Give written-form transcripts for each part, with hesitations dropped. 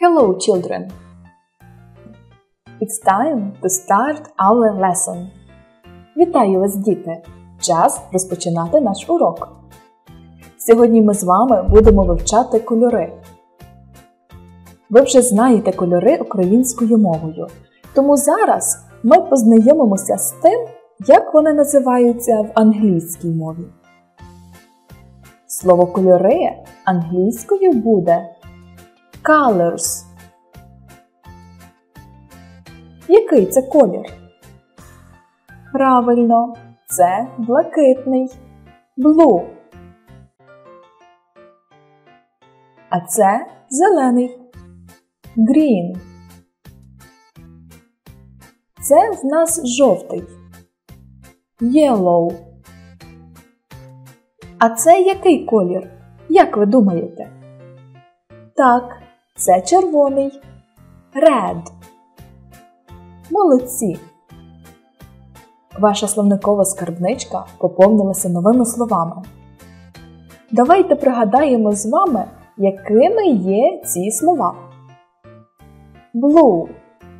Hello, children! It's time to start our lesson. Вітаю вас, діти! Час розпочинати наш урок. Сьогодні ми з вами будемо вивчати кольори. Ви вже знаєте кольори українською мовою, тому зараз ми познайомимося з тим, як вони називаються в англійській мові. Слово кольори англійською буде colors. Який це колір? Правильно, це блакитний. Blue. А це зелений. Green. Це в нас жовтий. Yellow. А це який колір? Як ви думаєте? Так, це червоний. Red. Молодці! Ваша словникова скарбничка поповнилася новими словами. Давайте пригадаємо з вами, якими є ці слова. Blue.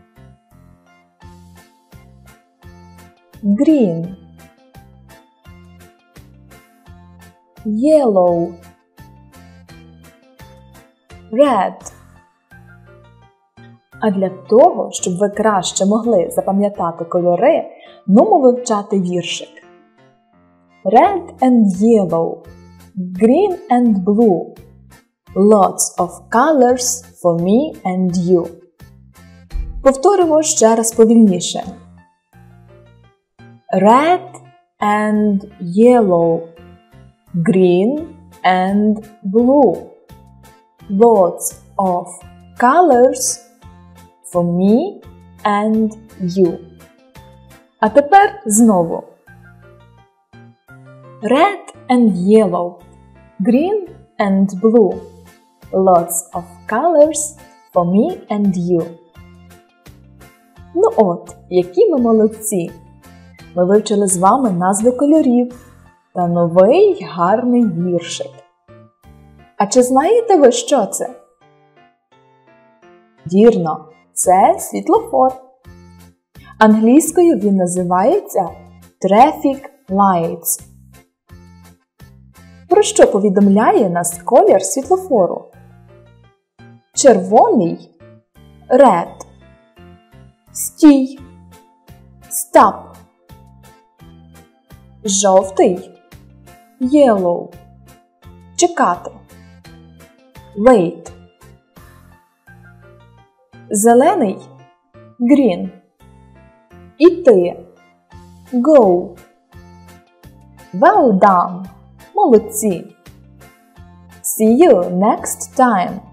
Green. Yellow. Red. А для того, щоб ви краще могли запам'ятати кольори, нумо вивчати віршик. Red and yellow, green and blue, lots of colors for me and you. Повторимо ще раз повільніше. Red and yellow, green and blue, lots of colors for me and you. А тепер знову. Red and yellow, green and blue, lots of colors for me and you. Ну от, які ми молодці! Ми вивчили з вами назви кольорів та новий гарний віршик. А чи знаєте ви, що це? Вірно! Це світлофор. Англійською він називається Traffic Lights. Про що повідомляє нас колір світлофору? Червоний – Red. Стій – Stop. Жовтий – Yellow. Чекати – Wait. Зелений – Green. Іти – Go. Well done! Молодці! See you next time!